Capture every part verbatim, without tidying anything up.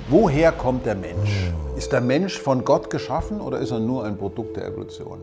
Woher kommt der Mensch? Ist der Mensch von Gott geschaffen oder ist er nur ein Produkt der Evolution?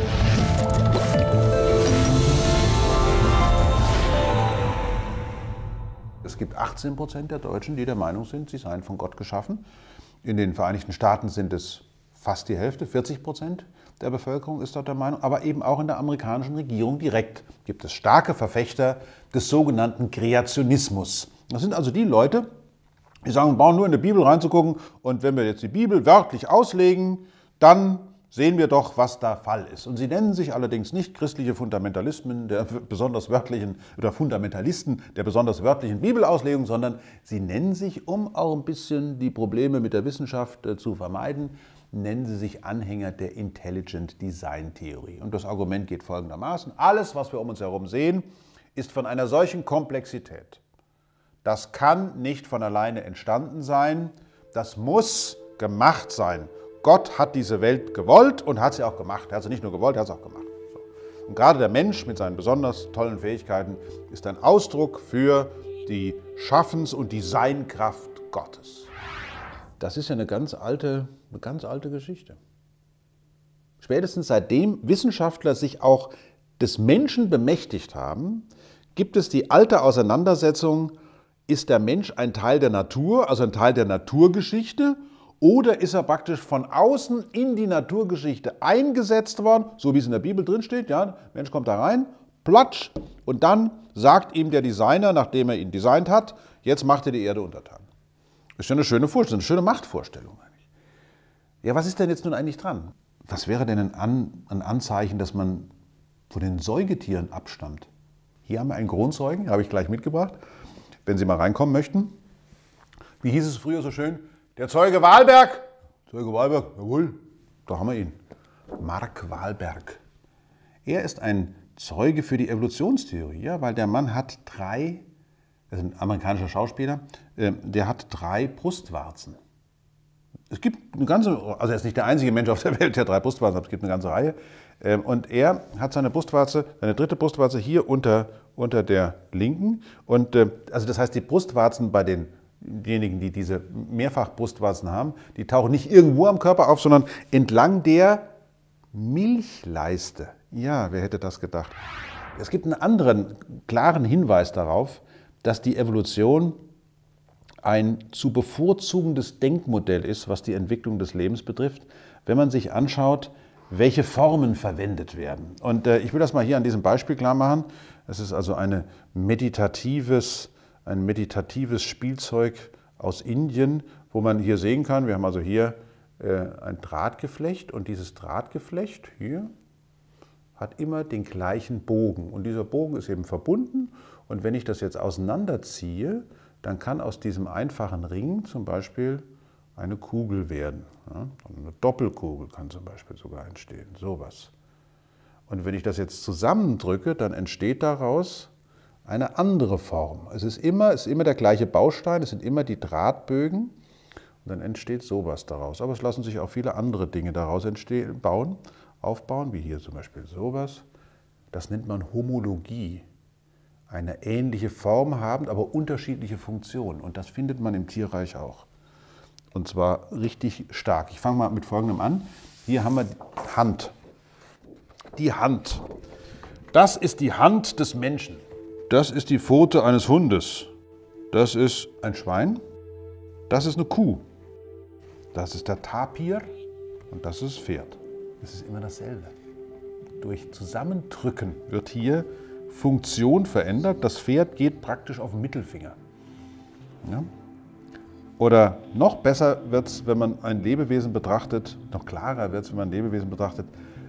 Es gibt achtzehn Prozent der Deutschen, die der Meinung sind, sie seien von Gott geschaffen. In den Vereinigten Staaten sind es fast die Hälfte, vierzig Prozent der Bevölkerung ist dort der Meinung. Aber eben auch in der amerikanischen Regierung direkt gibt es starke Verfechter des sogenannten Kreationismus. Das sind also die Leute, die sagen, wir brauchen nur in die Bibel reinzugucken und wenn wir jetzt die Bibel wörtlich auslegen, dann sehen wir doch, was da Fall ist. Und sie nennen sich allerdings nicht christliche Fundamentalisten der besonders wörtlichen oder Fundamentalisten der besonders wörtlichen Bibelauslegung, sondern sie nennen sich, um auch ein bisschen die Probleme mit der Wissenschaft äh, zu vermeiden, nennen sie sich Anhänger der Intelligent Design Theorie. Und das Argument geht folgendermaßen: Alles, was wir um uns herum sehen, ist von einer solchen Komplexität. Das kann nicht von alleine entstanden sein, das muss gemacht sein. Gott hat diese Welt gewollt und hat sie auch gemacht. Er hat sie nicht nur gewollt, er hat sie auch gemacht. So. Und gerade der Mensch mit seinen besonders tollen Fähigkeiten ist ein Ausdruck für die Schaffens- und Designkraft Gottes. Das ist ja eine ganz alte, eine ganz alte Geschichte. Spätestens seitdem Wissenschaftler sich auch des Menschen bemächtigt haben, gibt es die alte Auseinandersetzung: Ist der Mensch ein Teil der Natur, also ein Teil der Naturgeschichte, oder ist er praktisch von außen in die Naturgeschichte eingesetzt worden, so wie es in der Bibel drin steht? Ja, der Mensch kommt da rein, platsch, und dann sagt ihm der Designer, nachdem er ihn designt hat, jetzt macht er die Erde untertan. Das ist ja eine schöne Vorstellung, eine schöne Machtvorstellung eigentlich. Ja, was ist denn jetzt nun eigentlich dran? Was wäre denn ein, An ein Anzeichen, dass man von den Säugetieren abstammt? Hier haben wir einen Kronzeugen, habe ich gleich mitgebracht, wenn Sie mal reinkommen möchten. Wie hieß es früher so schön? Der Zeuge Wahlberg. Zeuge Wahlberg, jawohl, da haben wir ihn. Mark Wahlberg. Er ist ein Zeuge für die Evolutionstheorie, ja, weil der Mann hat drei, er ist ein amerikanischer Schauspieler, äh, der hat drei Brustwarzen. Es gibt eine ganze, also er ist nicht der einzige Mensch auf der Welt, der drei Brustwarzen hat, es gibt eine ganze Reihe. Äh, und er hat seine Brustwarze, seine dritte Brustwarze hier unter, unter der linken. Und äh, also das heißt, die Brustwarzen bei den Diejenigen, die diese Mehrfachbrustwarzen haben, die tauchen nicht irgendwo am Körper auf, sondern entlang der Milchleiste. Ja, wer hätte das gedacht? Es gibt einen anderen klaren Hinweis darauf, dass die Evolution ein zu bevorzugendes Denkmodell ist, was die Entwicklung des Lebens betrifft, wenn man sich anschaut, welche Formen verwendet werden. Und äh, ich will das mal hier an diesem Beispiel klar machen. Es ist also eine meditatives ein meditatives Spielzeug aus Indien, wo man hier sehen kann, wir haben also hier äh, ein Drahtgeflecht und dieses Drahtgeflecht hier hat immer den gleichen Bogen und dieser Bogen ist eben verbunden und wenn ich das jetzt auseinanderziehe, dann kann aus diesem einfachen Ring zum Beispiel eine Kugel werden. Ja? Eine Doppelkugel kann zum Beispiel sogar entstehen, sowas. Und wenn ich das jetzt zusammendrücke, dann entsteht daraus eine andere Form. Es ist immer, es ist immer der gleiche Baustein, es sind immer die Drahtbögen und dann entsteht sowas daraus. Aber es lassen sich auch viele andere Dinge daraus entstehen, bauen, aufbauen, wie hier zum Beispiel sowas. Das nennt man Homologie. Eine ähnliche Form haben, aber unterschiedliche Funktionen. Und das findet man im Tierreich auch. Und zwar richtig stark. Ich fange mal mit Folgendem an. Hier haben wir die Hand. Die Hand. Das ist die Hand des Menschen. Das ist die Pfote eines Hundes. Das ist ein Schwein. Das ist eine Kuh. Das ist der Tapir und das ist das Pferd. Es ist immer dasselbe. Durch Zusammendrücken wird hier Funktion verändert. Das Pferd geht praktisch auf den Mittelfinger. Ja? Oder noch besser wird es, wenn man ein Lebewesen betrachtet, noch klarer wird es, wenn man ein Lebewesen betrachtet,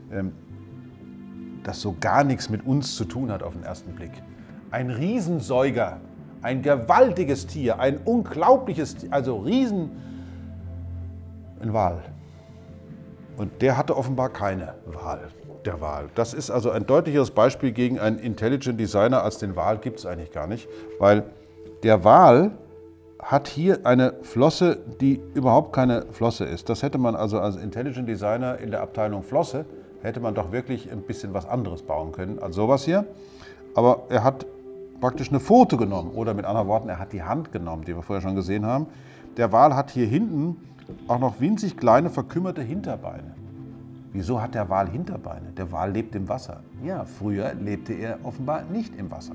das so gar nichts mit uns zu tun hat auf den ersten Blick. Ein Riesensäuger, ein gewaltiges Tier, ein unglaubliches, also Riesen, ein Wal. Und der hatte offenbar keine Wahl, der Wal. Das ist also ein deutlicheres Beispiel gegen einen Intelligent Designer als den Wal gibt es eigentlich gar nicht, weil der Wal hat hier eine Flosse, die überhaupt keine Flosse ist. Das hätte man also als Intelligent Designer in der Abteilung Flosse, hätte man doch wirklich ein bisschen was anderes bauen können als sowas hier. Aber er hat praktisch eine Pfote genommen oder mit anderen Worten, er hat die Hand genommen, die wir vorher schon gesehen haben. der Wal hat hier hinten auch noch winzig kleine verkümmerte Hinterbeine. Wieso hat der Wal Hinterbeine? Der Wal lebt im Wasser. Ja, früher lebte er offenbar nicht im Wasser.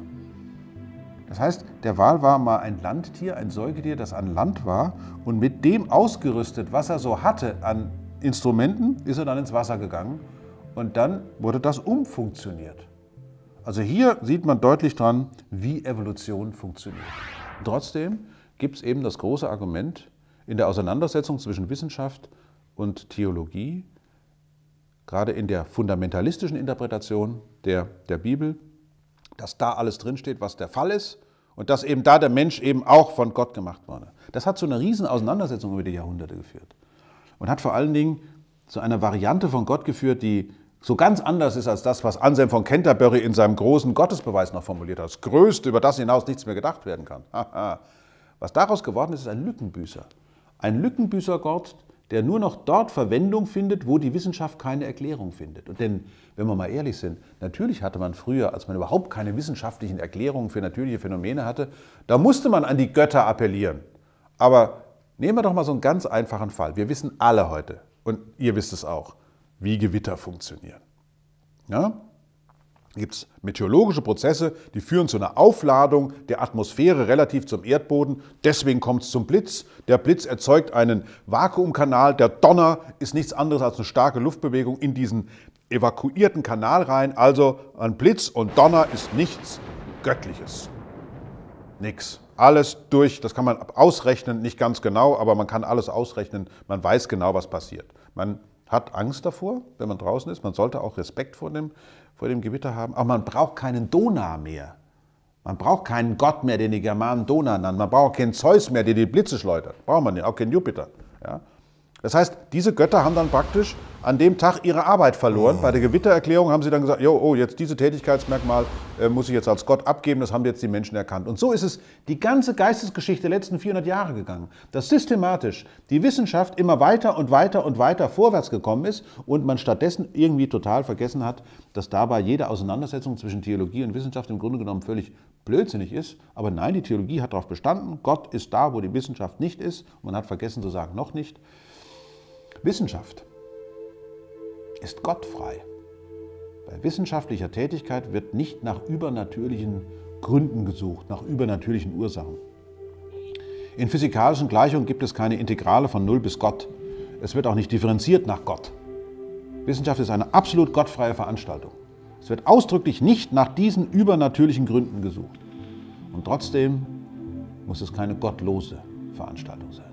Das heißt, der Wal war mal ein Landtier, ein Säugetier, das an Land war und mit dem ausgerüstet, was er so hatte an Instrumenten, ist er dann ins Wasser gegangen und dann wurde das umfunktioniert. Also hier sieht man deutlich dran, wie Evolution funktioniert. Trotzdem gibt es eben das große Argument in der Auseinandersetzung zwischen Wissenschaft und Theologie, gerade in der fundamentalistischen Interpretation der, der Bibel, dass da alles drinsteht, was der Fall ist und dass eben da der Mensch eben auch von Gott gemacht wurde. Das hat zu einer riesen Auseinandersetzung über die Jahrhunderte geführt und hat vor allen Dingen zu einer Variante von Gott geführt, die so ganz anders ist als das, was Anselm von Canterbury in seinem großen Gottesbeweis noch formuliert hat. Das Größte, über das hinaus nichts mehr gedacht werden kann. Was daraus geworden ist, ist ein Lückenbüßer. Ein Lückenbüßer-Gott, der nur noch dort Verwendung findet, wo die Wissenschaft keine Erklärung findet. Und denn, wenn wir mal ehrlich sind, natürlich hatte man früher, als man überhaupt keine wissenschaftlichen Erklärungen für natürliche Phänomene hatte, da musste man an die Götter appellieren. Aber nehmen wir doch mal so einen ganz einfachen Fall. Wir wissen alle heute, und ihr wisst es auch, wie Gewitter funktionieren. Ja? Da gibt es meteorologische Prozesse, die führen zu einer Aufladung der Atmosphäre relativ zum Erdboden. Deswegen kommt es zum Blitz. Der Blitz erzeugt einen Vakuumkanal. Der Donner ist nichts anderes als eine starke Luftbewegung in diesen evakuierten Kanal rein. Also ein Blitz und Donner ist nichts Göttliches. Nix. Alles durch, das kann man ausrechnen, nicht ganz genau, aber man kann alles ausrechnen. Man weiß genau, was passiert. Man hat Angst davor, wenn man draußen ist. Man sollte auch Respekt vor dem, vor dem Gewitter haben. Aber man braucht keinen Donau mehr. Man braucht keinen Gott mehr, den die Germanen Donau nannten. Man braucht keinen Zeus mehr, der die Blitze schleudert. Braucht man nicht, auch keinen Jupiter. Ja? Das heißt, diese Götter haben dann praktisch an dem Tag ihre Arbeit verloren. Bei der Gewittererklärung haben sie dann gesagt, jo, oh, jetzt diese Tätigkeitsmerkmal äh, muss ich jetzt als Gott abgeben, das haben jetzt die Menschen erkannt. Und so ist es die ganze Geistesgeschichte der letzten vierhundert Jahre gegangen, dass systematisch die Wissenschaft immer weiter und weiter und weiter vorwärts gekommen ist und man stattdessen irgendwie total vergessen hat, dass dabei jede Auseinandersetzung zwischen Theologie und Wissenschaft im Grunde genommen völlig blödsinnig ist. Aber nein, die Theologie hat darauf bestanden, Gott ist da, wo die Wissenschaft nicht ist. Und man hat vergessen zu sagen, noch nicht. Wissenschaft ist gottfrei. Bei wissenschaftlicher Tätigkeit wird nicht nach übernatürlichen Gründen gesucht, nach übernatürlichen Ursachen. In physikalischen Gleichungen gibt es keine Integrale von null bis Gott. Es wird auch nicht differenziert nach Gott. Wissenschaft ist eine absolut gottfreie Veranstaltung. Es wird ausdrücklich nicht nach diesen übernatürlichen Gründen gesucht. Und trotzdem muss es keine gottlose Veranstaltung sein.